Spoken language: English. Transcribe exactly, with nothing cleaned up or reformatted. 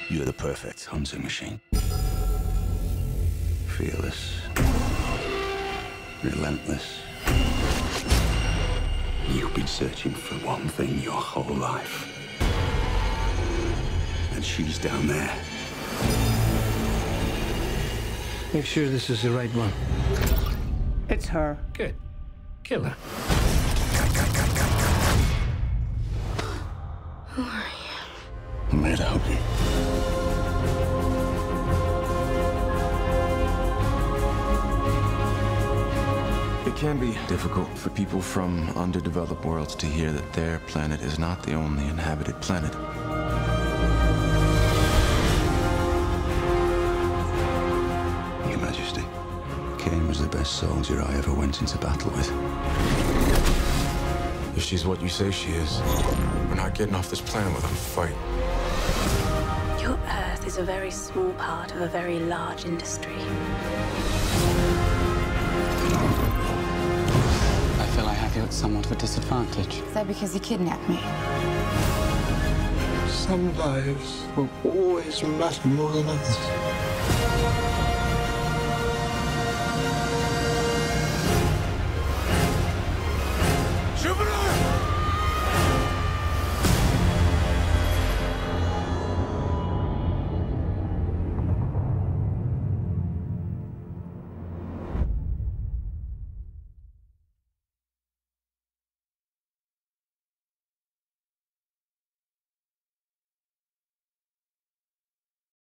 You're the perfect hunting machine. Fearless. Relentless. You've been searching for one thing your whole life. And she's down there. Make sure this is the right one. It's her. Good. Kill her. Who are you? I'm here to help you. It can be difficult for people from underdeveloped worlds to hear that their planet is not the only inhabited planet. Your Majesty, Kane was the best soldier I ever went into battle with. If she's what you say she is, we're not getting off this planet without a fight. Your Earth is a very small part of a very large industry. I feel I have you at somewhat of a disadvantage. Is that because you kidnapped me? Some lives will always matter more than others.